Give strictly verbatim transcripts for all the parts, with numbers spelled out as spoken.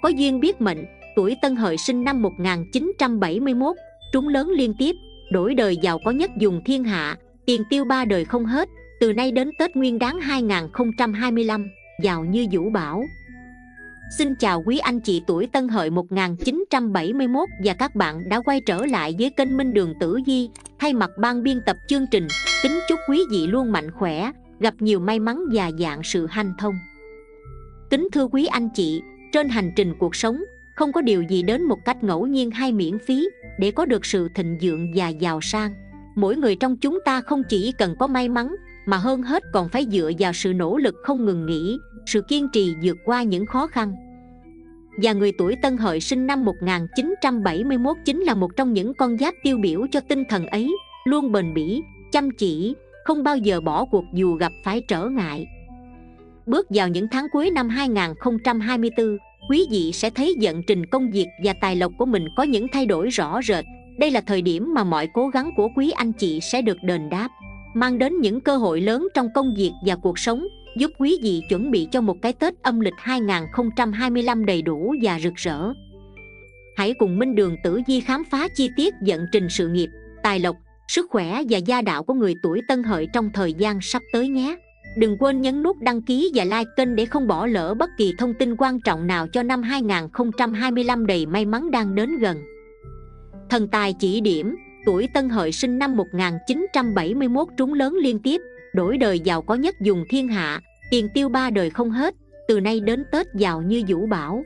có duyên biết mệnh, tuổi Tân Hợi sinh năm một nghìn chín trăm bảy mươi mốt, trúng lớn liên tiếp, đổi đời giàu có nhất vùng thiên hạ, tiền tiêu ba đời không hết, từ nay đến Tết Nguyên Đán hai nghìn không trăm hai mươi lăm, giàu như vũ bão. Xin chào quý anh chị tuổi Tân Hợi một nghìn chín trăm bảy mươi mốt và các bạn đã quay trở lại với kênh Minh Đường Tử Vi. Thay mặt ban biên tập chương trình, kính chúc quý vị luôn mạnh khỏe, gặp nhiều may mắn và vạn sự hanh thông. Kính thưa quý anh chị, trên hành trình cuộc sống, không có điều gì đến một cách ngẫu nhiên hay miễn phí để có được sự thịnh vượng và giàu sang. Mỗi người trong chúng ta không chỉ cần có may mắn, mà hơn hết còn phải dựa vào sự nỗ lực không ngừng nghỉ, sự kiên trì vượt qua những khó khăn. Và người tuổi Tân Hợi sinh năm một nghìn chín trăm bảy mươi mốt chính là một trong những con giáp tiêu biểu cho tinh thần ấy, luôn bền bỉ, chăm chỉ, không bao giờ bỏ cuộc dù gặp phải trở ngại. Bước vào những tháng cuối năm hai nghìn không trăm hai mươi tư, quý vị sẽ thấy vận trình công việc và tài lộc của mình có những thay đổi rõ rệt. Đây là thời điểm mà mọi cố gắng của quý anh chị sẽ được đền đáp, mang đến những cơ hội lớn trong công việc và cuộc sống, giúp quý vị chuẩn bị cho một cái Tết âm lịch hai nghìn không trăm hai mươi lăm đầy đủ và rực rỡ. Hãy cùng Minh Đường Tử Vi khám phá chi tiết vận trình sự nghiệp, tài lộc, sức khỏe và gia đạo của người tuổi Tân Hợi trong thời gian sắp tới nhé. Đừng quên nhấn nút đăng ký và like kênh để không bỏ lỡ bất kỳ thông tin quan trọng nào cho năm hai nghìn không trăm hai mươi lăm đầy may mắn đang đến gần. Thần tài chỉ điểm, tuổi Tân Hợi sinh năm một nghìn chín trăm bảy mươi mốt trúng lớn liên tiếp, đổi đời giàu có nhất vùng thiên hạ, tiền tiêu ba đời không hết, từ nay đến Tết giàu như vũ bão.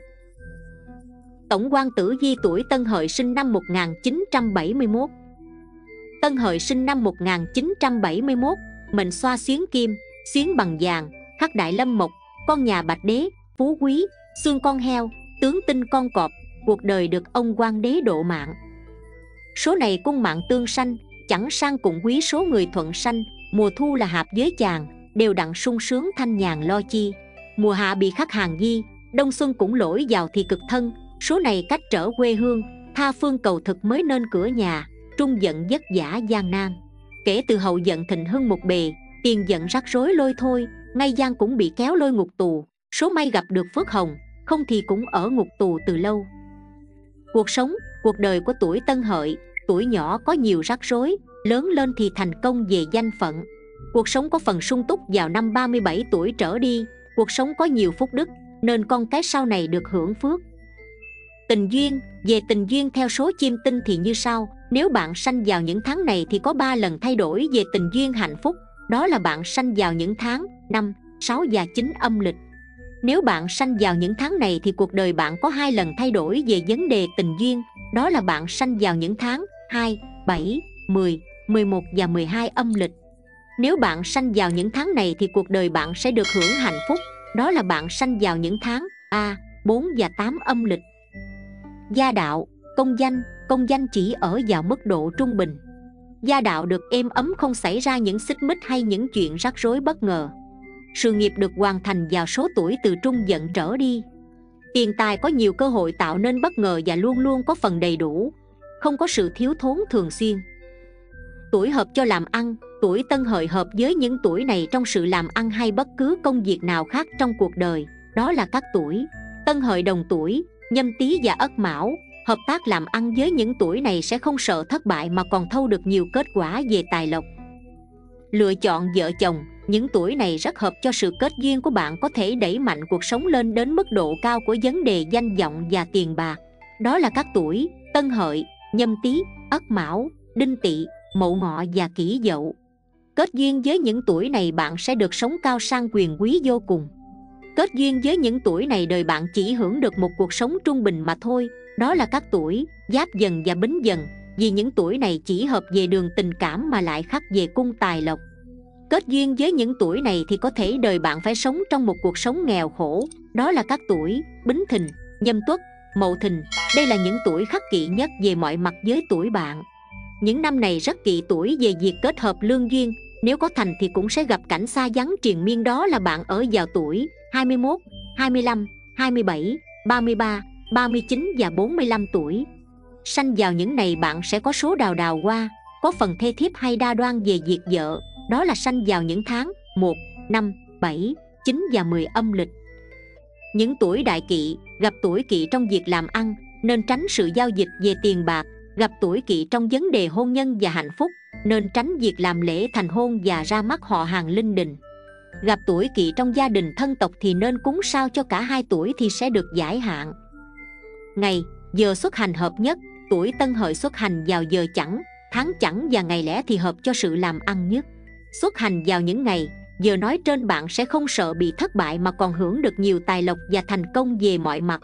Tổng quan tử vi tuổi Tân Hợi sinh năm một nghìn chín trăm bảy mươi mốt. Tân Hợi sinh năm một nghìn chín trăm bảy mươi mốt, mệnh xoa xuyến kim, xuyến bằng vàng, khắc đại lâm mộc, con nhà bạch đế, phú quý, xương con heo, tướng tinh con cọp, cuộc đời được ông quan đế độ mạng. Số này cung mạng tương sanh, chẳng sang cùng quý số người thuận sanh, mùa thu là hạp với chàng, đều đặn sung sướng thanh nhàn lo chi. Mùa hạ bị khắc hàng di, đông xuân cũng lỗi vào thì cực thân, số này cách trở quê hương, tha phương cầu thực mới nên cửa nhà, trung giận vất vả gian nan. Kể từ hậu giận thịnh hưng một bề, tiền giận rắc rối lôi thôi, ngay gian cũng bị kéo lôi ngục tù, số may gặp được phước hồng, không thì cũng ở ngục tù từ lâu. Cuộc sống, cuộc đời của tuổi Tân Hợi, tuổi nhỏ có nhiều rắc rối, lớn lên thì thành công về danh phận. Cuộc sống có phần sung túc vào năm ba mươi bảy tuổi trở đi, cuộc sống có nhiều phúc đức, nên con cái sau này được hưởng phước. Tình duyên, về tình duyên theo số chiêm tinh thì như sau, nếu bạn sanh vào những tháng này thì có ba lần thay đổi về tình duyên hạnh phúc, đó là bạn sanh vào những tháng năm, sáu và chín âm lịch. Nếu bạn sanh vào những tháng này thì cuộc đời bạn có hai lần thay đổi về vấn đề tình duyên, đó là bạn sanh vào những tháng hai, bảy, mười, mười một và mười hai âm lịch. Nếu bạn sanh vào những tháng này thì cuộc đời bạn sẽ được hưởng hạnh phúc, đó là bạn sanh vào những tháng ba, bốn và tám âm lịch. Gia đạo, công danh, công danh chỉ ở vào mức độ trung bình. Gia đạo được êm ấm, không xảy ra những xích mích hay những chuyện rắc rối bất ngờ. Sự nghiệp được hoàn thành vào số tuổi từ trung dận trở đi. Tiền tài có nhiều cơ hội tạo nên bất ngờ và luôn luôn có phần đầy đủ, không có sự thiếu thốn thường xuyên. Tuổi hợp cho làm ăn, tuổi Tân Hợi hợp với những tuổi này trong sự làm ăn hay bất cứ công việc nào khác trong cuộc đời, đó là các tuổi Tân Hợi đồng tuổi Nhâm Tý và Ất Mão. Hợp tác làm ăn với những tuổi này sẽ không sợ thất bại mà còn thâu được nhiều kết quả về tài lộc. Lựa chọn vợ chồng, những tuổi này rất hợp cho sự kết duyên của bạn, có thể đẩy mạnh cuộc sống lên đến mức độ cao của vấn đề danh vọng và tiền bạc, đó là các tuổi Tân Hợi, Nhâm Tý, Ất Mão, Đinh Tỵ, Mậu Ngọ và Kỷ Dậu. Kết duyên với những tuổi này bạn sẽ được sống cao sang quyền quý vô cùng. Kết duyên với những tuổi này đời bạn chỉ hưởng được một cuộc sống trung bình mà thôi, đó là các tuổi Giáp Dần và Bính Dần, vì những tuổi này chỉ hợp về đường tình cảm mà lại khắc về cung tài lộc. Kết duyên với những tuổi này thì có thể đời bạn phải sống trong một cuộc sống nghèo khổ, đó là các tuổi Bính Thìn, Nhâm Tuất, Mậu Thìn. Đây là những tuổi khắc kỵ nhất về mọi mặt với tuổi bạn. Những năm này rất kỵ tuổi về việc kết hợp lương duyên, nếu có thành thì cũng sẽ gặp cảnh xa vắng triền miên, đó là bạn ở vào tuổi hai mươi mốt, hai mươi lăm, hai mươi bảy, ba mươi ba, ba mươi chín và bốn mươi lăm tuổi. Sanh vào những này bạn sẽ có số đào đào hoa, có phần thê thiếp hay đa đoan về việc vợ, đó là sanh vào những tháng một, năm, bảy, chín và mười âm lịch. Những tuổi đại kỵ, gặp tuổi Kỷ trong việc làm ăn, nên tránh sự giao dịch về tiền bạc. Gặp tuổi Kỷ trong vấn đề hôn nhân và hạnh phúc, nên tránh việc làm lễ thành hôn và ra mắt họ hàng linh đình. Gặp tuổi Kỷ trong gia đình thân tộc thì nên cúng sao cho cả hai tuổi thì sẽ được giải hạn. Ngày, giờ xuất hành hợp nhất, tuổi Tân Hợi xuất hành vào giờ chẵn, tháng chẵn và ngày lẻ thì hợp cho sự làm ăn nhất. Xuất hành vào những ngày, giờ nói trên bạn sẽ không sợ bị thất bại mà còn hưởng được nhiều tài lộc và thành công về mọi mặt.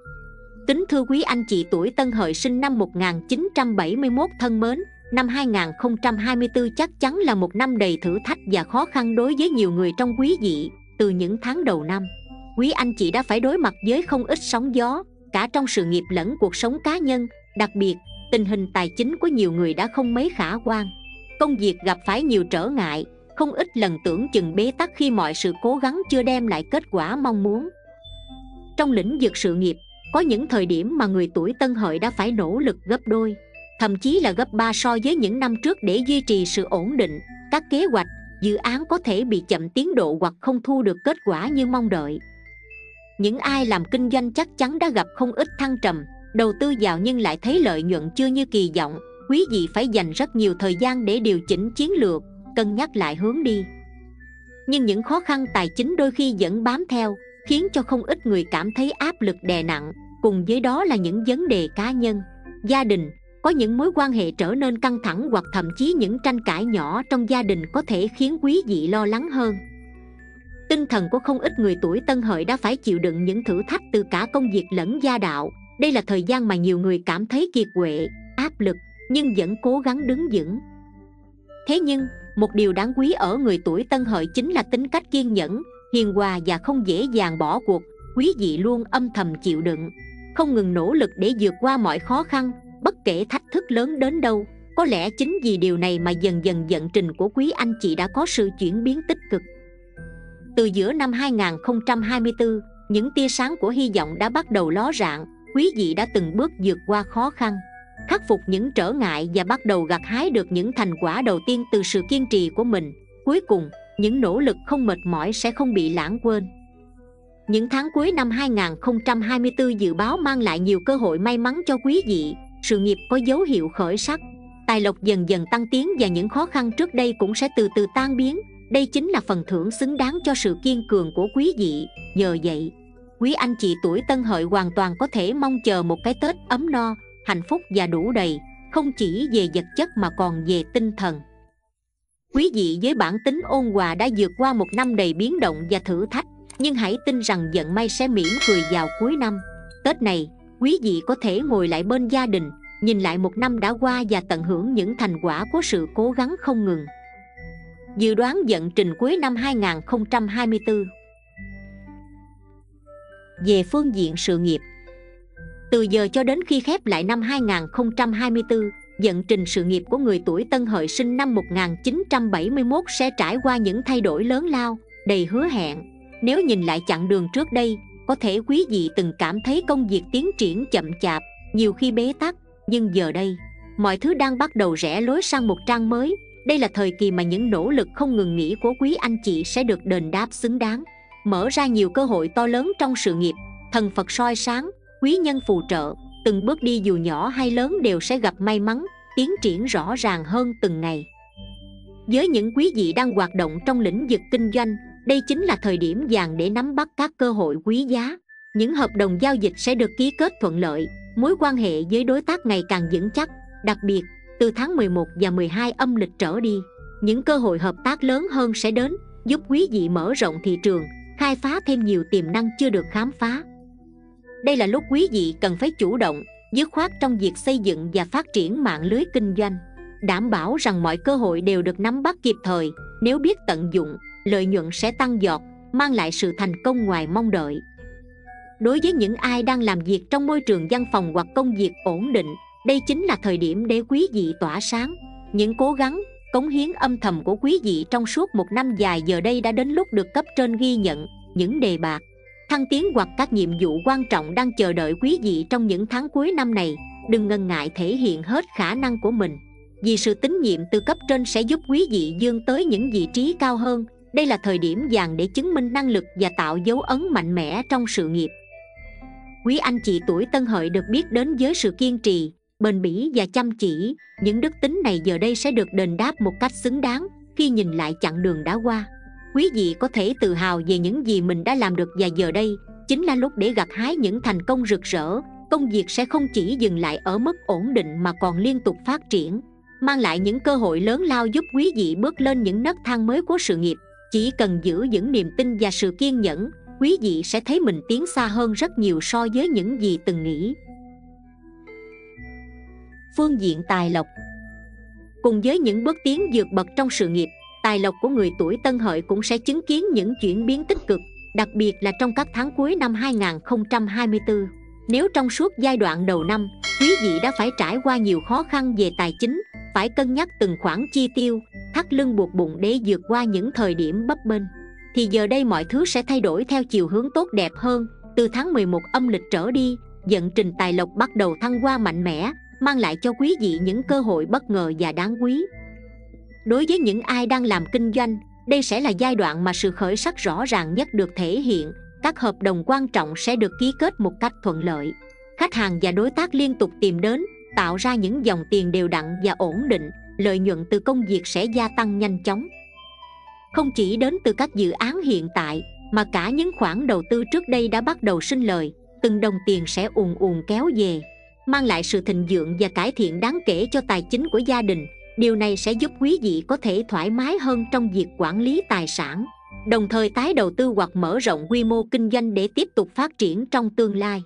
Kính thưa quý anh chị tuổi Tân Hợi sinh năm một nghìn chín trăm bảy mươi mốt thân mến, năm hai nghìn không trăm hai mươi tư chắc chắn là một năm đầy thử thách và khó khăn đối với nhiều người trong quý vị. Từ những tháng đầu năm, quý anh chị đã phải đối mặt với không ít sóng gió, cả trong sự nghiệp lẫn cuộc sống cá nhân. Đặc biệt, tình hình tài chính của nhiều người đã không mấy khả quan. Công việc gặp phải nhiều trở ngại, không ít lần tưởng chừng bế tắc khi mọi sự cố gắng chưa đem lại kết quả mong muốn. Trong lĩnh vực sự nghiệp, có những thời điểm mà người tuổi Tân Hợi đã phải nỗ lực gấp đôi, thậm chí là gấp ba so với những năm trước để duy trì sự ổn định. Các kế hoạch, dự án có thể bị chậm tiến độ hoặc không thu được kết quả như mong đợi. Những ai làm kinh doanh chắc chắn đã gặp không ít thăng trầm, đầu tư vào nhưng lại thấy lợi nhuận chưa như kỳ vọng. Quý vị phải dành rất nhiều thời gian để điều chỉnh chiến lược, cân nhắc lại hướng đi. Nhưng những khó khăn tài chính đôi khi vẫn bám theo, khiến cho không ít người cảm thấy áp lực đè nặng. Cùng với đó là những vấn đề cá nhân, gia đình, có những mối quan hệ trở nên căng thẳng hoặc thậm chí những tranh cãi nhỏ trong gia đình có thể khiến quý vị lo lắng hơn. Tinh thần của không ít người tuổi Tân Hợi đã phải chịu đựng những thử thách từ cả công việc lẫn gia đạo. Đây là thời gian mà nhiều người cảm thấy kiệt quệ, áp lực, nhưng vẫn cố gắng đứng vững. Thế nhưng, một điều đáng quý ở người tuổi Tân Hợi chính là tính cách kiên nhẫn, hiền hòa và không dễ dàng bỏ cuộc. Quý vị luôn âm thầm chịu đựng, không ngừng nỗ lực để vượt qua mọi khó khăn, bất kể thách thức lớn đến đâu. Có lẽ chính vì điều này mà dần dần vận trình của quý anh chị đã có sự chuyển biến tích cực. Từ giữa năm hai nghìn không trăm hai mươi tư, những tia sáng của hy vọng đã bắt đầu ló rạng. Quý vị đã từng bước vượt qua khó khăn, khắc phục những trở ngại và bắt đầu gặt hái được những thành quả đầu tiên từ sự kiên trì của mình. Cuối cùng, những nỗ lực không mệt mỏi sẽ không bị lãng quên. Những tháng cuối năm hai nghìn không trăm hai mươi tư dự báo mang lại nhiều cơ hội may mắn cho quý vị. Sự nghiệp có dấu hiệu khởi sắc, tài lộc dần dần tăng tiến và những khó khăn trước đây cũng sẽ từ từ tan biến. Đây chính là phần thưởng xứng đáng cho sự kiên cường của quý vị. Nhờ vậy, quý anh chị tuổi Tân Hợi hoàn toàn có thể mong chờ một cái Tết ấm no, hạnh phúc và đủ đầy, không chỉ về vật chất mà còn về tinh thần. Quý vị với bản tính ôn hòa đã vượt qua một năm đầy biến động và thử thách, nhưng hãy tin rằng vận may sẽ mỉm cười vào cuối năm. Tết này, quý vị có thể ngồi lại bên gia đình, nhìn lại một năm đã qua và tận hưởng những thành quả của sự cố gắng không ngừng. Dự đoán vận trình cuối năm hai nghìn không trăm hai mươi tư. Về phương diện sự nghiệp, từ giờ cho đến khi khép lại năm hai nghìn không trăm hai mươi tư, vận trình sự nghiệp của người tuổi Tân Hợi sinh năm một nghìn chín trăm bảy mươi mốt sẽ trải qua những thay đổi lớn lao, đầy hứa hẹn. Nếu nhìn lại chặng đường trước đây, có thể quý vị từng cảm thấy công việc tiến triển chậm chạp, nhiều khi bế tắc, nhưng giờ đây, mọi thứ đang bắt đầu rẽ lối sang một trang mới. Đây là thời kỳ mà những nỗ lực không ngừng nghỉ của quý anh chị sẽ được đền đáp xứng đáng, mở ra nhiều cơ hội to lớn trong sự nghiệp. Thần Phật soi sáng, quý nhân phù trợ, từng bước đi dù nhỏ hay lớn đều sẽ gặp may mắn, tiến triển rõ ràng hơn từng ngày. Với những quý vị đang hoạt động trong lĩnh vực kinh doanh, đây chính là thời điểm vàng để nắm bắt các cơ hội quý giá. Những hợp đồng giao dịch sẽ được ký kết thuận lợi, mối quan hệ với đối tác ngày càng vững chắc. Đặc biệt, từ tháng mười một và mười hai âm lịch trở đi, những cơ hội hợp tác lớn hơn sẽ đến, giúp quý vị mở rộng thị trường, khai phá thêm nhiều tiềm năng chưa được khám phá. Đây là lúc quý vị cần phải chủ động, dứt khoát trong việc xây dựng và phát triển mạng lưới kinh doanh, đảm bảo rằng mọi cơ hội đều được nắm bắt kịp thời. Nếu biết tận dụng, lợi nhuận sẽ tăng giọt, mang lại sự thành công ngoài mong đợi. Đối với những ai đang làm việc trong môi trường văn phòng hoặc công việc ổn định, đây chính là thời điểm để quý vị tỏa sáng. Những cố gắng, cống hiến âm thầm của quý vị trong suốt một năm dài giờ đây đã đến lúc được cấp trên ghi nhận. Những đề bạt, thăng tiến hoặc các nhiệm vụ quan trọng đang chờ đợi quý vị trong những tháng cuối năm này. Đừng ngần ngại thể hiện hết khả năng của mình, vì sự tín nhiệm từ cấp trên sẽ giúp quý vị vươn tới những vị trí cao hơn. Đây là thời điểm vàng để chứng minh năng lực và tạo dấu ấn mạnh mẽ trong sự nghiệp. Quý anh chị tuổi Tân Hợi được biết đến với sự kiên trì, bền bỉ và chăm chỉ. Những đức tính này giờ đây sẽ được đền đáp một cách xứng đáng khi nhìn lại chặng đường đã qua. Quý vị có thể tự hào về những gì mình đã làm được, và giờ đây chính là lúc để gặt hái những thành công rực rỡ. Công việc sẽ không chỉ dừng lại ở mức ổn định mà còn liên tục phát triển, mang lại những cơ hội lớn lao giúp quý vị bước lên những nấc thang mới của sự nghiệp. Chỉ cần giữ vững niềm tin và sự kiên nhẫn, quý vị sẽ thấy mình tiến xa hơn rất nhiều so với những gì từng nghĩ. Phương diện tài lộc. Cùng với những bước tiến vượt bậc trong sự nghiệp, tài lộc của người tuổi Tân Hợi cũng sẽ chứng kiến những chuyển biến tích cực, đặc biệt là trong các tháng cuối năm hai nghìn không trăm hai mươi tư. Nếu trong suốt giai đoạn đầu năm, quý vị đã phải trải qua nhiều khó khăn về tài chính, phải cân nhắc từng khoản chi tiêu, thắt lưng buộc bụng để vượt qua những thời điểm bấp bênh, thì giờ đây mọi thứ sẽ thay đổi theo chiều hướng tốt đẹp hơn. Từ tháng mười một âm lịch trở đi, vận trình tài lộc bắt đầu thăng hoa mạnh mẽ, mang lại cho quý vị những cơ hội bất ngờ và đáng quý. Đối với những ai đang làm kinh doanh, đây sẽ là giai đoạn mà sự khởi sắc rõ ràng nhất được thể hiện. Các hợp đồng quan trọng sẽ được ký kết một cách thuận lợi. Khách hàng và đối tác liên tục tìm đến, tạo ra những dòng tiền đều đặn và ổn định. Lợi nhuận từ công việc sẽ gia tăng nhanh chóng, không chỉ đến từ các dự án hiện tại, mà cả những khoản đầu tư trước đây đã bắt đầu sinh lời. Từng đồng tiền sẽ ùn ùn kéo về, mang lại sự thịnh vượng và cải thiện đáng kể cho tài chính của gia đình. Điều này sẽ giúp quý vị có thể thoải mái hơn trong việc quản lý tài sản, đồng thời tái đầu tư hoặc mở rộng quy mô kinh doanh để tiếp tục phát triển trong tương lai.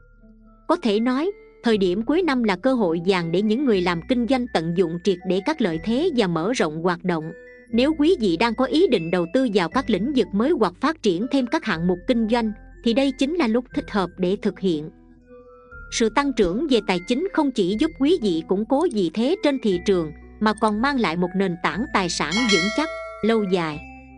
Có thể nói, thời điểm cuối năm là cơ hội vàng để những người làm kinh doanh tận dụng triệt để các lợi thế và mở rộng hoạt động. Nếu quý vị đang có ý định đầu tư vào các lĩnh vực mới hoặc phát triển thêm các hạng mục kinh doanh, thì đây chính là lúc thích hợp để thực hiện. Sự tăng trưởng về tài chính không chỉ giúp quý vị củng cố vị thế trên thị trường, mà còn mang lại một nền tảng tài sản vững chắc, lâu dài.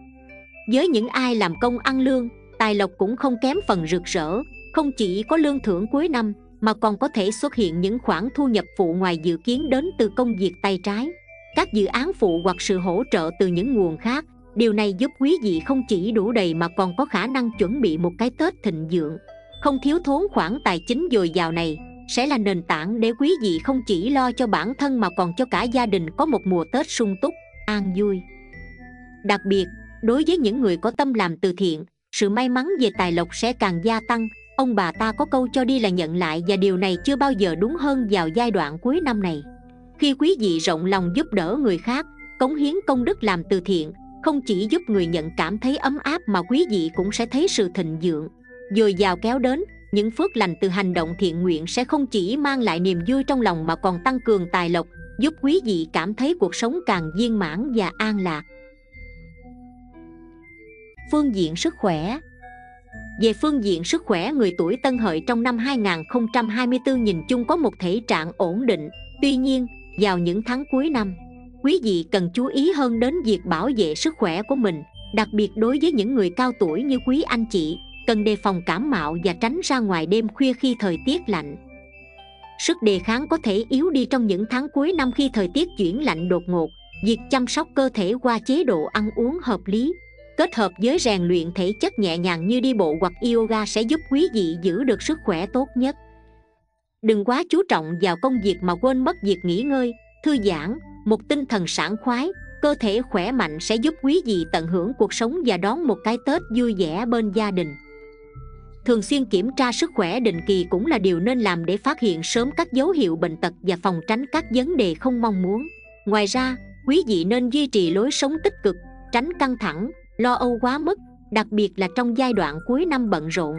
Với những ai làm công ăn lương, tài lộc cũng không kém phần rực rỡ. Không chỉ có lương thưởng cuối năm, mà còn có thể xuất hiện những khoản thu nhập phụ ngoài dự kiến đến từ công việc tay trái, các dự án phụ hoặc sự hỗ trợ từ những nguồn khác. Điều này giúp quý vị không chỉ đủ đầy mà còn có khả năng chuẩn bị một cái Tết thịnh vượng. Không thiếu thốn khoản tài chính dồi dào này sẽ là nền tảng để quý vị không chỉ lo cho bản thân mà còn cho cả gia đình có một mùa Tết sung túc, an vui. Đặc biệt, đối với những người có tâm làm từ thiện, sự may mắn về tài lộc sẽ càng gia tăng. Ông bà ta có câu cho đi là nhận lại, và điều này chưa bao giờ đúng hơn vào giai đoạn cuối năm này. Khi quý vị rộng lòng giúp đỡ người khác, cống hiến công đức làm từ thiện, không chỉ giúp người nhận cảm thấy ấm áp mà quý vị cũng sẽ thấy sự thịnh vượng dồi dào kéo đến. Những phước lành từ hành động thiện nguyện sẽ không chỉ mang lại niềm vui trong lòng mà còn tăng cường tài lộc, giúp quý vị cảm thấy cuộc sống càng viên mãn và an lạc. Phương diện sức khỏe. Về phương diện sức khỏe, người tuổi Tân Hợi trong năm hai nghìn không trăm hai mươi tư nhìn chung có một thể trạng ổn định. Tuy nhiên, vào những tháng cuối năm, quý vị cần chú ý hơn đến việc bảo vệ sức khỏe của mình. Đặc biệt đối với những người cao tuổi như quý anh chị, cần đề phòng cảm mạo và tránh ra ngoài đêm khuya khi thời tiết lạnh. Sức đề kháng có thể yếu đi trong những tháng cuối năm khi thời tiết chuyển lạnh đột ngột. Việc chăm sóc cơ thể qua chế độ ăn uống hợp lý, kết hợp với rèn luyện thể chất nhẹ nhàng như đi bộ hoặc yoga sẽ giúp quý vị giữ được sức khỏe tốt nhất. Đừng quá chú trọng vào công việc mà quên mất việc nghỉ ngơi, thư giãn. Một tinh thần sảng khoái, cơ thể khỏe mạnh sẽ giúp quý vị tận hưởng cuộc sống và đón một cái Tết vui vẻ bên gia đình. Thường xuyên kiểm tra sức khỏe định kỳ cũng là điều nên làm để phát hiện sớm các dấu hiệu bệnh tật và phòng tránh các vấn đề không mong muốn. Ngoài ra, quý vị nên duy trì lối sống tích cực, tránh căng thẳng, lo âu quá mức, đặc biệt là trong giai đoạn cuối năm bận rộn.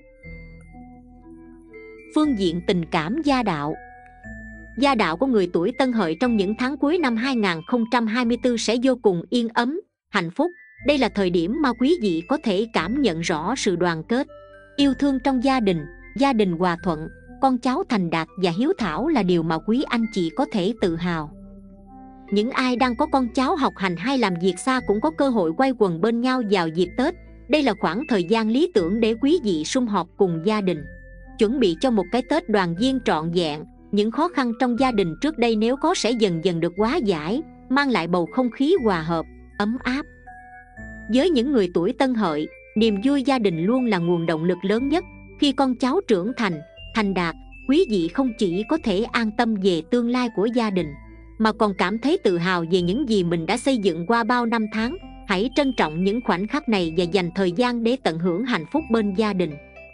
Phương diện tình cảm gia đạo. Gia đạo của người tuổi Tân Hợi trong những tháng cuối năm hai nghìn không trăm hai mươi tư sẽ vô cùng yên ấm, hạnh phúc. Đây là thời điểm mà quý vị có thể cảm nhận rõ sự đoàn kết, yêu thương trong gia đình. Gia đình hòa thuận, con cháu thành đạt và hiếu thảo là điều mà quý anh chị có thể tự hào. Những ai đang có con cháu học hành hay làm việc xa cũng có cơ hội quay quần bên nhau vào dịp Tết. Đây là khoảng thời gian lý tưởng để quý vị sum họp cùng gia đình, chuẩn bị cho một cái Tết đoàn viên trọn vẹn. Những khó khăn trong gia đình trước đây nếu có sẽ dần dần được hóa giải, mang lại bầu không khí hòa hợp, ấm áp. Với những người tuổi Tân Hợi, niềm vui gia đình luôn là nguồn động lực lớn nhất. Khi con cháu trưởng thành, thành đạt, quý vị không chỉ có thể an tâm về tương lai của gia đình, mà còn cảm thấy tự hào về những gì mình đã xây dựng qua bao năm tháng. Hãy trân trọng những khoảnh khắc này và dành thời gian để tận hưởng hạnh phúc bên gia đình.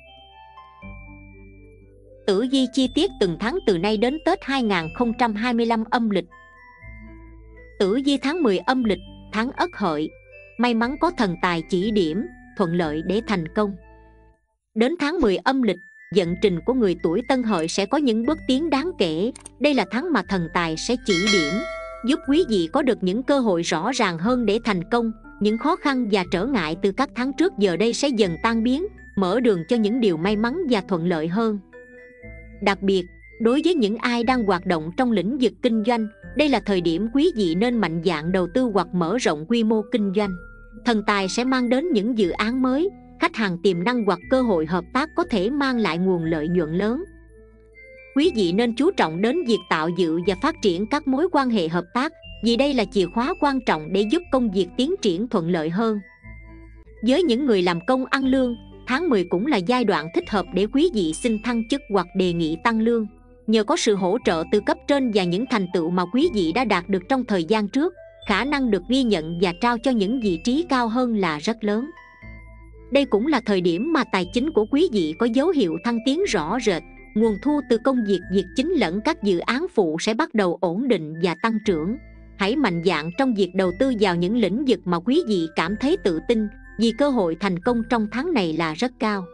Tử vi chi tiết từng tháng từ nay đến Tết hai không hai lăm âm lịch. Tử vi tháng mười âm lịch, tháng Ất Hợi. May mắn có thần tài chỉ điểm, thuận lợi để thành công. Đến tháng mười âm lịch, vận trình của người tuổi Tân Hợi sẽ có những bước tiến đáng kể. Đây là tháng mà thần tài sẽ chỉ điểm, giúp quý vị có được những cơ hội rõ ràng hơn để thành công. Những khó khăn và trở ngại từ các tháng trước giờ đây sẽ dần tan biến, mở đường cho những điều may mắn và thuận lợi hơn. Đặc biệt, đối với những ai đang hoạt động trong lĩnh vực kinh doanh, đây là thời điểm quý vị nên mạnh dạn đầu tư hoặc mở rộng quy mô kinh doanh. Thần tài sẽ mang đến những dự án mới, khách hàng tiềm năng hoặc cơ hội hợp tác có thể mang lại nguồn lợi nhuận lớn. Quý vị nên chú trọng đến việc tạo dựng và phát triển các mối quan hệ hợp tác, vì đây là chìa khóa quan trọng để giúp công việc tiến triển thuận lợi hơn. Với những người làm công ăn lương, tháng mười cũng là giai đoạn thích hợp để quý vị xin thăng chức hoặc đề nghị tăng lương. Nhờ có sự hỗ trợ từ cấp trên và những thành tựu mà quý vị đã đạt được trong thời gian trước, khả năng được ghi nhận và trao cho những vị trí cao hơn là rất lớn. Đây cũng là thời điểm mà tài chính của quý vị có dấu hiệu thăng tiến rõ rệt. Nguồn thu từ công việc việc chính lẫn các dự án phụ sẽ bắt đầu ổn định và tăng trưởng. Hãy mạnh dạn trong việc đầu tư vào những lĩnh vực mà quý vị cảm thấy tự tin, vì cơ hội thành công trong tháng này là rất cao.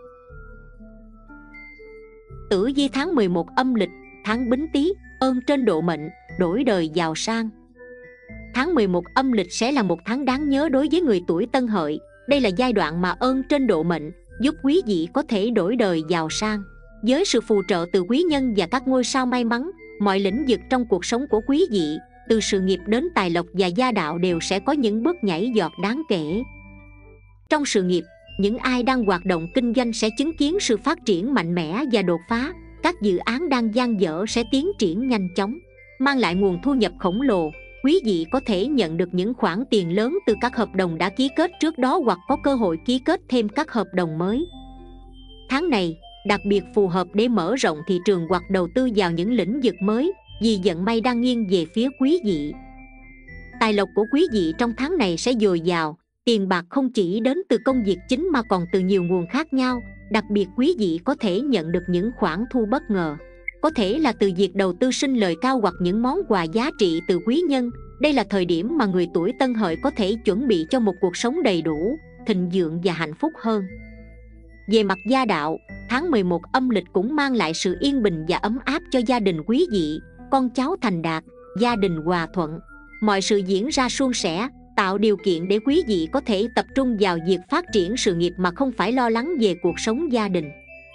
Tử vi tháng mười một âm lịch, tháng Bính Tý. Ơn trên độ mệnh, đổi đời giàu sang. Tháng mười một âm lịch sẽ là một tháng đáng nhớ đối với người tuổi Tân Hợi. Đây là giai đoạn mà ơn trên độ mệnh giúp quý vị có thể đổi đời giàu sang. Với sự phù trợ từ quý nhân và các ngôi sao may mắn, mọi lĩnh vực trong cuộc sống của quý vị, từ sự nghiệp đến tài lộc và gia đạo đều sẽ có những bước nhảy vọt đáng kể. Trong sự nghiệp, những ai đang hoạt động kinh doanh sẽ chứng kiến sự phát triển mạnh mẽ và đột phá. Các dự án đang dang dở sẽ tiến triển nhanh chóng, mang lại nguồn thu nhập khổng lồ. Quý vị có thể nhận được những khoản tiền lớn từ các hợp đồng đã ký kết trước đó hoặc có cơ hội ký kết thêm các hợp đồng mới. Tháng này đặc biệt phù hợp để mở rộng thị trường hoặc đầu tư vào những lĩnh vực mới, vì vận may đang nghiêng về phía quý vị. Tài lộc của quý vị trong tháng này sẽ dồi dào, tiền bạc không chỉ đến từ công việc chính mà còn từ nhiều nguồn khác nhau. Đặc biệt quý vị có thể nhận được những khoản thu bất ngờ, có thể là từ việc đầu tư sinh lời cao hoặc những món quà giá trị từ quý nhân. Đây là thời điểm mà người tuổi Tân Hợi có thể chuẩn bị cho một cuộc sống đầy đủ, thịnh vượng và hạnh phúc hơn. Về mặt gia đạo, tháng mười một âm lịch cũng mang lại sự yên bình và ấm áp cho gia đình quý vị. Con cháu thành đạt, gia đình hòa thuận, mọi sự diễn ra suôn sẻ, tạo điều kiện để quý vị có thể tập trung vào việc phát triển sự nghiệp mà không phải lo lắng về cuộc sống gia đình.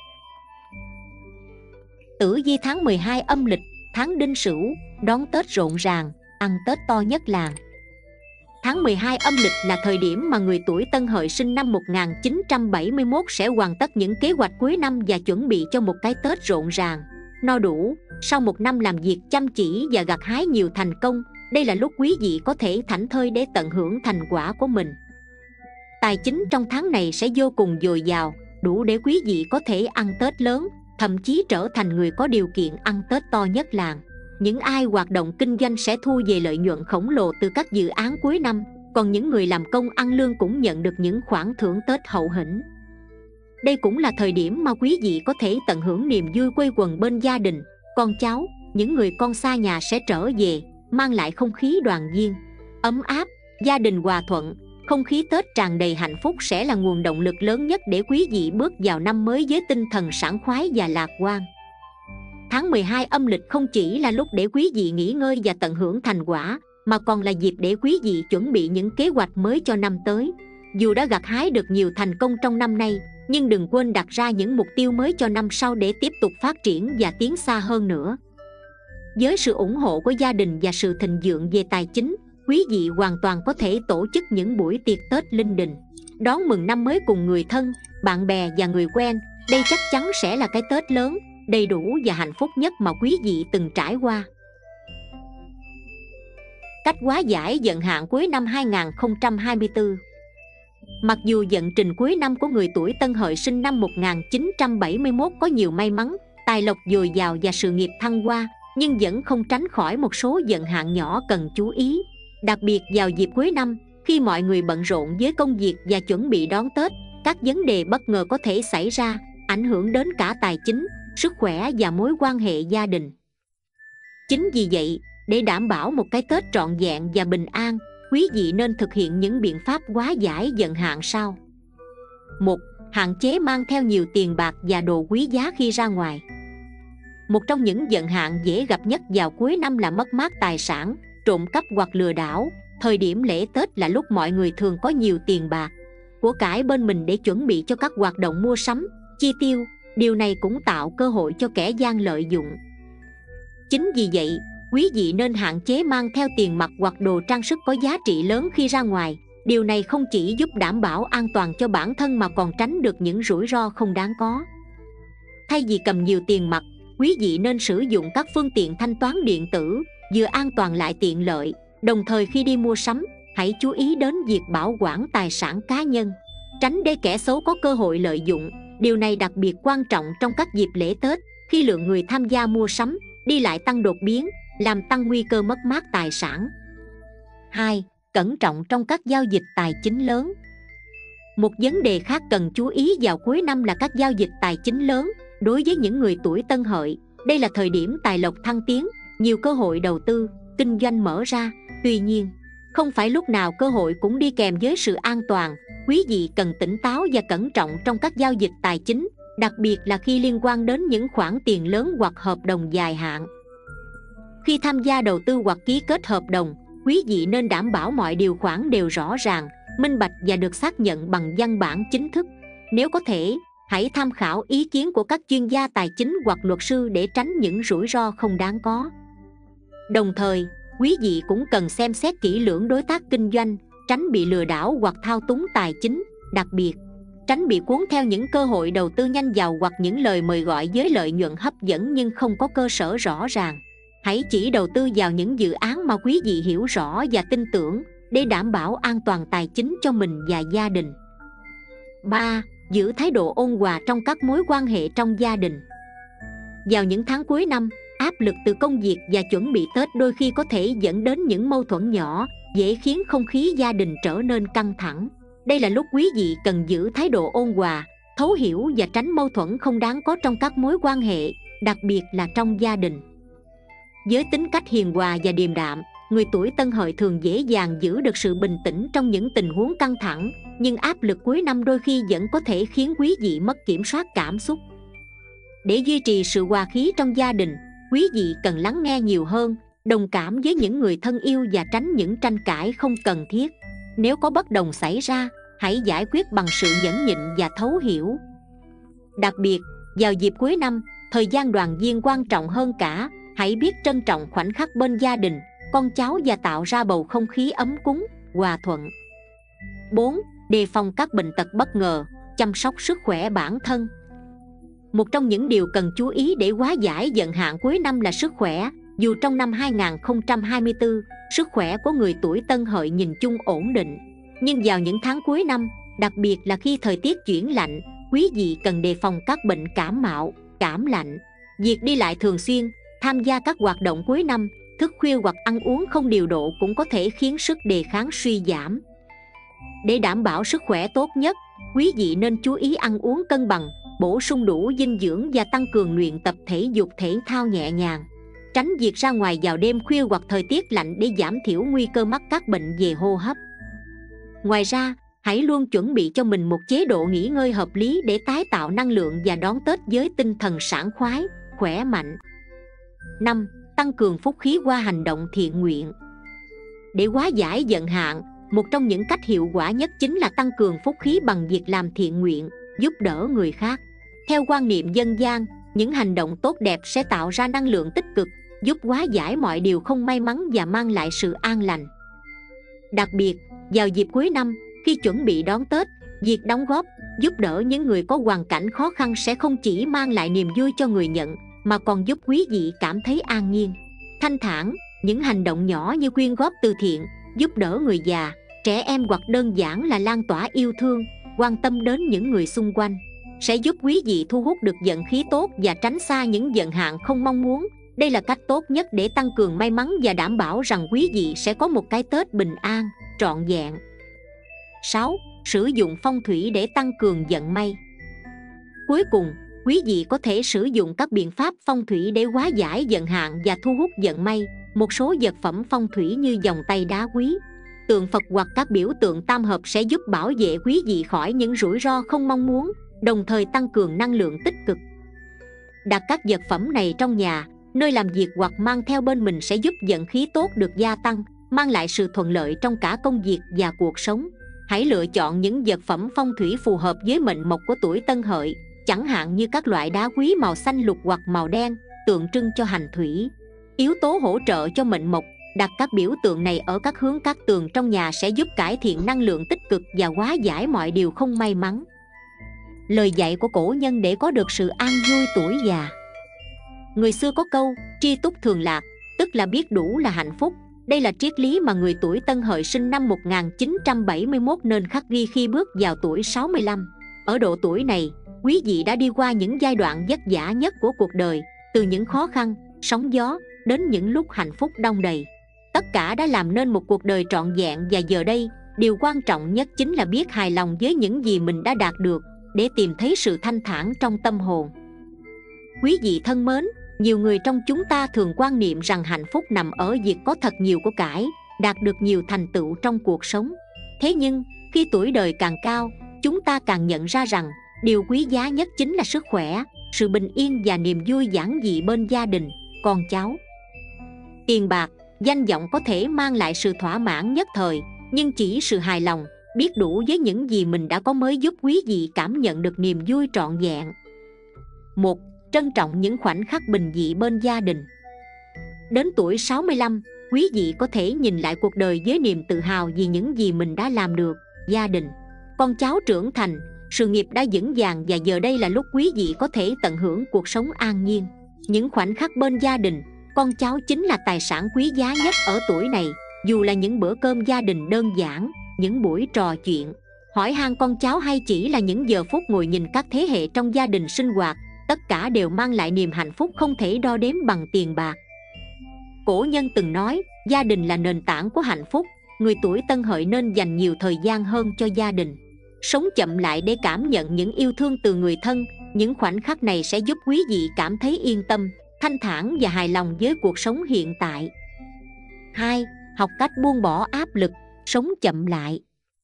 Tử vi tháng mười hai âm lịch, tháng Đinh Sửu. Đón Tết rộn ràng, ăn Tết to nhất làng. Tháng mười hai âm lịch là thời điểm mà người tuổi Tân Hợi sinh năm một nghìn chín trăm bảy mươi mốt sẽ hoàn tất những kế hoạch cuối năm và chuẩn bị cho một cái Tết rộn ràng, no đủ. Sau một năm làm việc chăm chỉ và gặt hái nhiều thành công, đây là lúc quý vị có thể thảnh thơi để tận hưởng thành quả của mình. Tài chính trong tháng này sẽ vô cùng dồi dào, đủ để quý vị có thể ăn Tết lớn, thậm chí trở thành người có điều kiện ăn Tết to nhất làng. Những ai hoạt động kinh doanh sẽ thu về lợi nhuận khổng lồ từ các dự án cuối năm, còn những người làm công ăn lương cũng nhận được những khoản thưởng Tết hậu hĩnh. Đây cũng là thời điểm mà quý vị có thể tận hưởng niềm vui quây quần bên gia đình, con cháu. Những người con xa nhà sẽ trở về, mang lại không khí đoàn viên, ấm áp, gia đình hòa thuận. Không khí Tết tràn đầy hạnh phúc sẽ là nguồn động lực lớn nhất để quý vị bước vào năm mới với tinh thần sảng khoái và lạc quan. Tháng mười hai âm lịch không chỉ là lúc để quý vị nghỉ ngơi và tận hưởng thành quả, mà còn là dịp để quý vị chuẩn bị những kế hoạch mới cho năm tới. Dù đã gặt hái được nhiều thành công trong năm nay, nhưng đừng quên đặt ra những mục tiêu mới cho năm sau để tiếp tục phát triển và tiến xa hơn nữa. Với sự ủng hộ của gia đình và sự thịnh vượng về tài chính, quý vị hoàn toàn có thể tổ chức những buổi tiệc Tết linh đình, đón mừng năm mới cùng người thân, bạn bè và người quen. Đây chắc chắn sẽ là cái Tết lớn, đầy đủ và hạnh phúc nhất mà quý vị từng trải qua. Cách hóa giải vận hạn cuối năm hai nghìn không trăm hai mươi tư. Mặc dù vận trình cuối năm của người tuổi Tân Hợi sinh năm một nghìn chín trăm bảy mươi mốt có nhiều may mắn, tài lộc dồi dào và sự nghiệp thăng hoa, nhưng vẫn không tránh khỏi một số vận hạn nhỏ cần chú ý. Đặc biệt vào dịp cuối năm, khi mọi người bận rộn với công việc và chuẩn bị đón Tết, các vấn đề bất ngờ có thể xảy ra, ảnh hưởng đến cả tài chính, sức khỏe và mối quan hệ gia đình. Chính vì vậy, để đảm bảo một cái Tết trọn vẹn và bình an, quý vị nên thực hiện những biện pháp hóa giải vận hạn sau. một. Hạn chế mang theo nhiều tiền bạc và đồ quý giá khi ra ngoài. Một trong những vận hạn dễ gặp nhất vào cuối năm là mất mát tài sản, trộm cắp hoặc lừa đảo. Thời điểm lễ Tết là lúc mọi người thường có nhiều tiền bạc, của cải bên mình để chuẩn bị cho các hoạt động mua sắm, chi tiêu. Điều này cũng tạo cơ hội cho kẻ gian lợi dụng. Chính vì vậy, quý vị nên hạn chế mang theo tiền mặt hoặc đồ trang sức có giá trị lớn khi ra ngoài. Điều này không chỉ giúp đảm bảo an toàn cho bản thân mà còn tránh được những rủi ro không đáng có. Thay vì cầm nhiều tiền mặt, quý vị nên sử dụng các phương tiện thanh toán điện tử, vừa an toàn lại tiện lợi. Đồng thời khi đi mua sắm, hãy chú ý đến việc bảo quản tài sản cá nhân, tránh để kẻ xấu có cơ hội lợi dụng. Điều này đặc biệt quan trọng trong các dịp lễ Tết, khi lượng người tham gia mua sắm, đi lại tăng đột biến, làm tăng nguy cơ mất mát tài sản. hai. Cẩn trọng trong các giao dịch tài chính lớn. Một vấn đề khác cần chú ý vào cuối năm là các giao dịch tài chính lớn. Đối với những người tuổi Tân Hợi, đây là thời điểm tài lộc thăng tiến, nhiều cơ hội đầu tư, kinh doanh mở ra. Tuy nhiên, không phải lúc nào cơ hội cũng đi kèm với sự an toàn. Quý vị cần tỉnh táo và cẩn trọng trong các giao dịch tài chính, đặc biệt là khi liên quan đến những khoản tiền lớn hoặc hợp đồng dài hạn. Khi tham gia đầu tư hoặc ký kết hợp đồng, quý vị nên đảm bảo mọi điều khoản đều rõ ràng, minh bạch và được xác nhận bằng văn bản chính thức. Nếu có thể, hãy tham khảo ý kiến của các chuyên gia tài chính hoặc luật sư để tránh những rủi ro không đáng có. Đồng thời, quý vị cũng cần xem xét kỹ lưỡng đối tác kinh doanh, tránh bị lừa đảo hoặc thao túng tài chính. Đặc biệt, tránh bị cuốn theo những cơ hội đầu tư nhanh giàu hoặc những lời mời gọi với lợi nhuận hấp dẫn nhưng không có cơ sở rõ ràng. Hãy chỉ đầu tư vào những dự án mà quý vị hiểu rõ và tin tưởng, để đảm bảo an toàn tài chính cho mình và gia đình. ba. Giữ thái độ ôn hòa trong các mối quan hệ trong gia đình. Vào những tháng cuối năm, áp lực từ công việc và chuẩn bị Tết đôi khi có thể dẫn đến những mâu thuẫn nhỏ, dễ khiến không khí gia đình trở nên căng thẳng. Đây là lúc quý vị cần giữ thái độ ôn hòa, thấu hiểu và tránh mâu thuẫn không đáng có trong các mối quan hệ, đặc biệt là trong gia đình. Với tính cách hiền hòa và điềm đạm, người tuổi Tân Hợi thường dễ dàng giữ được sự bình tĩnh trong những tình huống căng thẳng, nhưng áp lực cuối năm đôi khi vẫn có thể khiến quý vị mất kiểm soát cảm xúc. Để duy trì sự hòa khí trong gia đình, quý vị cần lắng nghe nhiều hơn, đồng cảm với những người thân yêu và tránh những tranh cãi không cần thiết. Nếu có bất đồng xảy ra, hãy giải quyết bằng sự nhẫn nhịn và thấu hiểu. Đặc biệt, vào dịp cuối năm, thời gian đoàn viên quan trọng hơn cả. Hãy biết trân trọng khoảnh khắc bên gia đình, con cháu và tạo ra bầu không khí ấm cúng, hòa thuận. bốn. Đề phòng các bệnh tật bất ngờ, chăm sóc sức khỏe bản thân. Một trong những điều cần chú ý để hóa giải vận hạn cuối năm là sức khỏe. Dù trong năm hai nghìn không trăm hai mươi tư, sức khỏe của người tuổi Tân Hợi nhìn chung ổn định, nhưng vào những tháng cuối năm, đặc biệt là khi thời tiết chuyển lạnh, quý vị cần đề phòng các bệnh cảm mạo, cảm lạnh. Việc đi lại thường xuyên, tham gia các hoạt động cuối năm, thức khuya hoặc ăn uống không điều độ cũng có thể khiến sức đề kháng suy giảm. Để đảm bảo sức khỏe tốt nhất, quý vị nên chú ý ăn uống cân bằng, bổ sung đủ dinh dưỡng và tăng cường luyện tập thể dục thể thao nhẹ nhàng. Tránh việc ra ngoài vào đêm khuya hoặc thời tiết lạnh để giảm thiểu nguy cơ mắc các bệnh về hô hấp. Ngoài ra, hãy luôn chuẩn bị cho mình một chế độ nghỉ ngơi hợp lý để tái tạo năng lượng và đón Tết với tinh thần sảng khoái, khỏe mạnh. năm. Tăng cường phúc khí qua hành động thiện nguyện. Để hóa giải vận hạn, một trong những cách hiệu quả nhất chính là tăng cường phúc khí bằng việc làm thiện nguyện, giúp đỡ người khác. Theo quan niệm dân gian, những hành động tốt đẹp sẽ tạo ra năng lượng tích cực, giúp hóa giải mọi điều không may mắn và mang lại sự an lành. Đặc biệt, vào dịp cuối năm, khi chuẩn bị đón Tết, việc đóng góp, giúp đỡ những người có hoàn cảnh khó khăn sẽ không chỉ mang lại niềm vui cho người nhận, mà còn giúp quý vị cảm thấy an nhiên, thanh thản. Những hành động nhỏ như quyên góp từ thiện, giúp đỡ người già, trẻ em hoặc đơn giản là lan tỏa yêu thương, quan tâm đến những người xung quanh, sẽ giúp quý vị thu hút được vận khí tốt và tránh xa những vận hạn không mong muốn. Đây là cách tốt nhất để tăng cường may mắn và đảm bảo rằng quý vị sẽ có một cái Tết bình an, trọn vẹn. Sáu. Sử dụng phong thủy để tăng cường vận may. Cuối cùng, quý vị có thể sử dụng các biện pháp phong thủy để hóa giải vận hạn và thu hút vận may. Một số vật phẩm phong thủy như vòng tay đá quý, tượng Phật hoặc các biểu tượng tam hợp sẽ giúp bảo vệ quý vị khỏi những rủi ro không mong muốn, đồng thời tăng cường năng lượng tích cực. Đặt các vật phẩm này trong nhà, nơi làm việc hoặc mang theo bên mình sẽ giúp vận khí tốt được gia tăng, mang lại sự thuận lợi trong cả công việc và cuộc sống. Hãy lựa chọn những vật phẩm phong thủy phù hợp với mệnh mộc của tuổi Tân Hợi, chẳng hạn như các loại đá quý màu xanh lục hoặc màu đen, tượng trưng cho hành thủy, yếu tố hỗ trợ cho mệnh mộc. Đặt các biểu tượng này ở các hướng các tường trong nhà sẽ giúp cải thiện năng lượng tích cực và hóa giải mọi điều không may mắn. Lời dạy của cổ nhân để có được sự an vui tuổi già. Người xưa có câu tri túc thường lạc, tức là biết đủ là hạnh phúc. Đây là triết lý mà người tuổi Tân Hợi sinh năm một nghìn chín trăm bảy mươi mốt nên khắc ghi khi bước vào tuổi sáu mươi lăm. Ở độ tuổi này, quý vị đã đi qua những giai đoạn vất vả nhất của cuộc đời, từ những khó khăn, sóng gió đến những lúc hạnh phúc đong đầy. Tất cả đã làm nên một cuộc đời trọn vẹn, và giờ đây, điều quan trọng nhất chính là biết hài lòng với những gì mình đã đạt được, để tìm thấy sự thanh thản trong tâm hồn. Quý vị thân mến, nhiều người trong chúng ta thường quan niệm rằng hạnh phúc nằm ở việc có thật nhiều của cải, đạt được nhiều thành tựu trong cuộc sống. Thế nhưng, khi tuổi đời càng cao, chúng ta càng nhận ra rằng điều quý giá nhất chính là sức khỏe, sự bình yên và niềm vui giản dị bên gia đình, con cháu. Tiền bạc, danh vọng có thể mang lại sự thỏa mãn nhất thời, nhưng chỉ sự hài lòng, biết đủ với những gì mình đã có mới giúp quý vị cảm nhận được niềm vui trọn vẹn. Một. Trân trọng những khoảnh khắc bình dị bên gia đình. Đến tuổi sáu mươi lăm, quý vị có thể nhìn lại cuộc đời với niềm tự hào vì những gì mình đã làm được. Gia đình, con cháu trưởng thành, sự nghiệp đã vững vàng, và giờ đây là lúc quý vị có thể tận hưởng cuộc sống an nhiên. Những khoảnh khắc bên gia đình, con cháu chính là tài sản quý giá nhất ở tuổi này. Dù là những bữa cơm gia đình đơn giản, những buổi trò chuyện, hỏi han con cháu, hay chỉ là những giờ phút ngồi nhìn các thế hệ trong gia đình sinh hoạt, tất cả đều mang lại niềm hạnh phúc không thể đo đếm bằng tiền bạc. Cổ nhân từng nói, gia đình là nền tảng của hạnh phúc. Người tuổi Tân Hợi nên dành nhiều thời gian hơn cho gia đình, sống chậm lại để cảm nhận những yêu thương từ người thân. Những khoảnh khắc này sẽ giúp quý vị cảm thấy yên tâm, thanh thản và hài lòng với cuộc sống hiện tại. Hai. Học cách buông bỏ áp lực, sống chậm lại.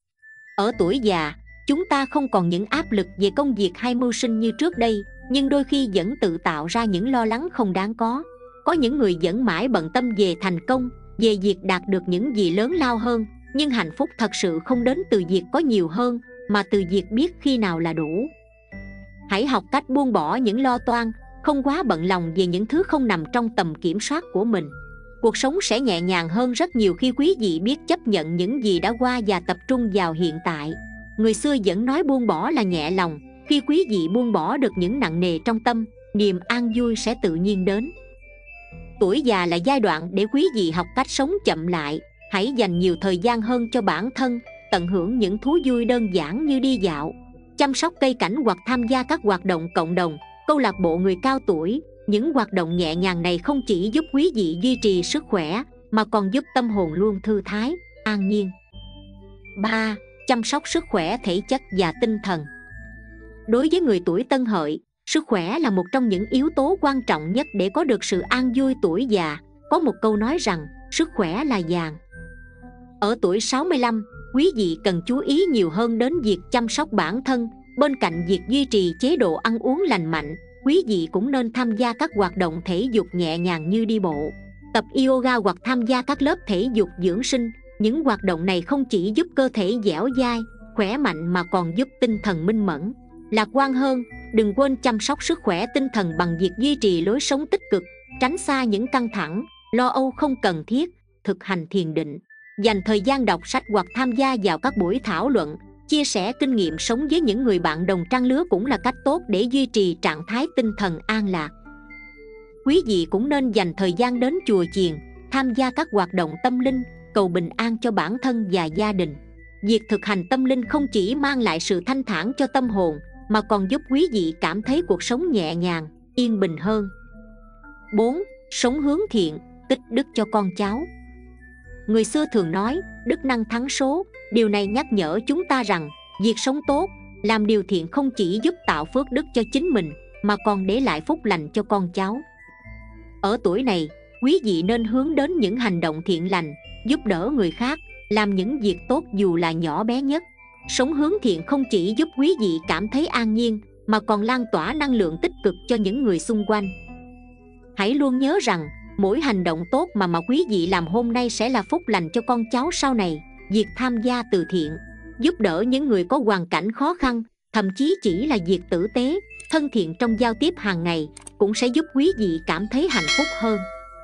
Ở tuổi già, chúng ta không còn những áp lực về công việc hay mưu sinh như trước đây, nhưng đôi khi vẫn tự tạo ra những lo lắng không đáng có. Có những người vẫn mãi bận tâm về thành công, về việc đạt được những gì lớn lao hơn, nhưng hạnh phúc thật sự không đến từ việc có nhiều hơn, mà từ việc biết khi nào là đủ. Hãy học cách buông bỏ những lo toan, không quá bận lòng về những thứ không nằm trong tầm kiểm soát của mình. Cuộc sống sẽ nhẹ nhàng hơn rất nhiều khi quý vị biết chấp nhận những gì đã qua và tập trung vào hiện tại. Người xưa vẫn nói buông bỏ là nhẹ lòng. Khi quý vị buông bỏ được những nặng nề trong tâm, niềm an vui sẽ tự nhiên đến. Tuổi già là giai đoạn để quý vị học cách sống chậm lại. Hãy dành nhiều thời gian hơn cho bản thân, tận hưởng những thú vui đơn giản như đi dạo, chăm sóc cây cảnh hoặc tham gia các hoạt động cộng đồng, câu lạc bộ người cao tuổi. Những hoạt động nhẹ nhàng này không chỉ giúp quý vị duy trì sức khỏe, mà còn giúp tâm hồn luôn thư thái, an nhiên. Ba. Chăm sóc sức khỏe thể chất và tinh thần. Đối với người tuổi Tân Hợi, sức khỏe là một trong những yếu tố quan trọng nhất để có được sự an vui tuổi già. Có một câu nói rằng, sức khỏe là vàng. Ở tuổi sáu mươi lăm, quý vị cần chú ý nhiều hơn đến việc chăm sóc bản thân. Bên cạnh việc duy trì chế độ ăn uống lành mạnh, quý vị cũng nên tham gia các hoạt động thể dục nhẹ nhàng như đi bộ, tập yoga hoặc tham gia các lớp thể dục dưỡng sinh. Những hoạt động này không chỉ giúp cơ thể dẻo dai, khỏe mạnh mà còn giúp tinh thần minh mẫn, lạc quan hơn. Đừng quên chăm sóc sức khỏe tinh thần bằng việc duy trì lối sống tích cực, tránh xa những căng thẳng, lo âu không cần thiết, thực hành thiền định, dành thời gian đọc sách hoặc tham gia vào các buổi thảo luận, chia sẻ kinh nghiệm sống với những người bạn đồng trang lứa cũng là cách tốt để duy trì trạng thái tinh thần an lạc. Quý vị cũng nên dành thời gian đến chùa chiền, tham gia các hoạt động tâm linh, cầu bình an cho bản thân và gia đình. việc thực hành tâm linh không chỉ mang lại sự thanh thản cho tâm hồn, mà còn giúp quý vị cảm thấy cuộc sống nhẹ nhàng, yên bình hơn. Bốn. Sống hướng thiện, tích đức cho con cháu. Người xưa thường nói, đức năng thắng số. Điều này nhắc nhở chúng ta rằng, việc sống tốt, làm điều thiện không chỉ giúp tạo phước đức cho chính mình, mà còn để lại phúc lành cho con cháu. Ở tuổi này, quý vị nên hướng đến những hành động thiện lành, giúp đỡ người khác, làm những việc tốt dù là nhỏ bé nhất. Sống hướng thiện không chỉ giúp quý vị cảm thấy an nhiên, mà còn lan tỏa năng lượng tích cực cho những người xung quanh. Hãy luôn nhớ rằng, mỗi hành động tốt mà mà quý vị làm hôm nay sẽ là phúc lành cho con cháu sau này. Việc tham gia từ thiện, giúp đỡ những người có hoàn cảnh khó khăn, thậm chí chỉ là việc tử tế, thân thiện trong giao tiếp hàng ngày, cũng sẽ giúp quý vị cảm thấy hạnh phúc hơn.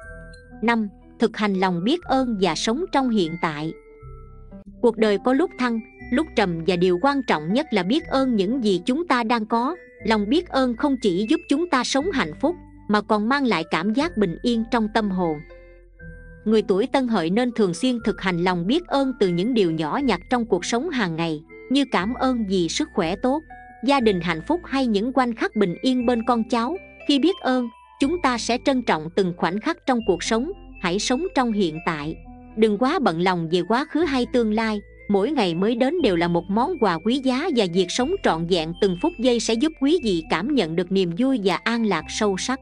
Năm. Thực hành lòng biết ơn và sống trong hiện tại. Cuộc đời có lúc thăng, lúc trầm, và điều quan trọng nhất là biết ơn những gì chúng ta đang có. Lòng biết ơn không chỉ giúp chúng ta sống hạnh phúc, mà còn mang lại cảm giác bình yên trong tâm hồn. Người tuổi Tân Hợi nên thường xuyên thực hành lòng biết ơn từ những điều nhỏ nhặt trong cuộc sống hàng ngày, như cảm ơn vì sức khỏe tốt, gia đình hạnh phúc hay những khoảnh khắc bình yên bên con cháu. Khi biết ơn, chúng ta sẽ trân trọng từng khoảnh khắc trong cuộc sống. Hãy sống trong hiện tại, đừng quá bận lòng về quá khứ hay tương lai. Mỗi ngày mới đến đều là một món quà quý giá, và việc sống trọn vẹn từng phút giây sẽ giúp quý vị cảm nhận được niềm vui và an lạc sâu sắc.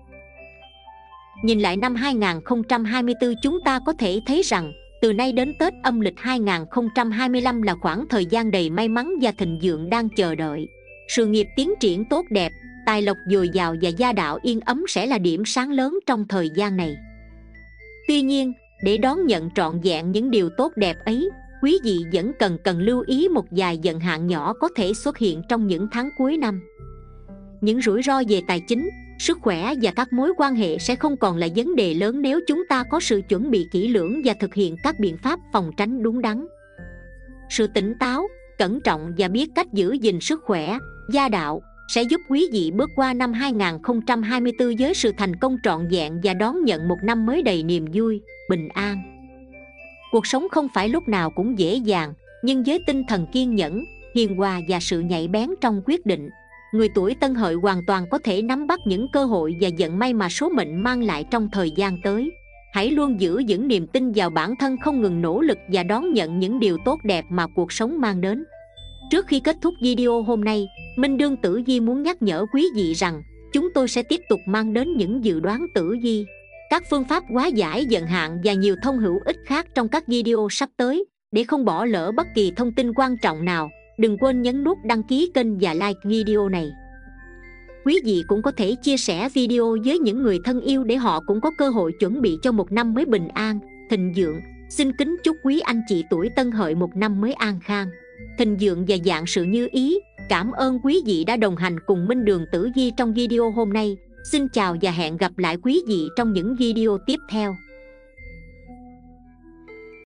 Nhìn lại năm hai nghìn không trăm hai mươi tư, chúng ta có thể thấy rằng từ nay đến Tết âm lịch hai nghìn không trăm hai mươi lăm là khoảng thời gian đầy may mắn và thịnh vượng đang chờ đợi. Sự nghiệp tiến triển tốt đẹp, tài lộc dồi dào và gia đạo yên ấm sẽ là điểm sáng lớn trong thời gian này. Tuy nhiên, để đón nhận trọn vẹn những điều tốt đẹp ấy, quý vị vẫn cần cần lưu ý một vài vận hạn nhỏ có thể xuất hiện trong những tháng cuối năm. Những rủi ro về tài chính, sức khỏe và các mối quan hệ sẽ không còn là vấn đề lớn nếu chúng ta có sự chuẩn bị kỹ lưỡng và thực hiện các biện pháp phòng tránh đúng đắn. Sự tỉnh táo, cẩn trọng và biết cách giữ gìn sức khỏe, gia đạo sẽ giúp quý vị bước qua năm hai nghìn không trăm hai mươi tư với sự thành công trọn vẹn và đón nhận một năm mới đầy niềm vui, bình an. Cuộc sống không phải lúc nào cũng dễ dàng, nhưng với tinh thần kiên nhẫn, hiền hòa và sự nhạy bén trong quyết định, người tuổi Tân Hợi hoàn toàn có thể nắm bắt những cơ hội và vận may mà số mệnh mang lại trong thời gian tới. Hãy luôn giữ vững niềm tin vào bản thân, không ngừng nỗ lực và đón nhận những điều tốt đẹp mà cuộc sống mang đến. Trước khi kết thúc video hôm nay, Minh Đương Tử Vi muốn nhắc nhở quý vị rằng chúng tôi sẽ tiếp tục mang đến những dự đoán tử vi, các phương pháp hóa giải vận hạn và nhiều thông hữu ích khác trong các video sắp tới. Để không bỏ lỡ bất kỳ thông tin quan trọng nào, đừng quên nhấn nút đăng ký kênh và like video này. Quý vị cũng có thể chia sẻ video với những người thân yêu để họ cũng có cơ hội chuẩn bị cho một năm mới bình an, thịnh vượng. Xin kính chúc quý anh chị tuổi Tân Hợi một năm mới an khang, thịnh vượng và vạn sự như ý. Cảm ơn quý vị đã đồng hành cùng Minh Đường Tử Vi trong video hôm nay. Xin chào và hẹn gặp lại quý vị trong những video tiếp theo.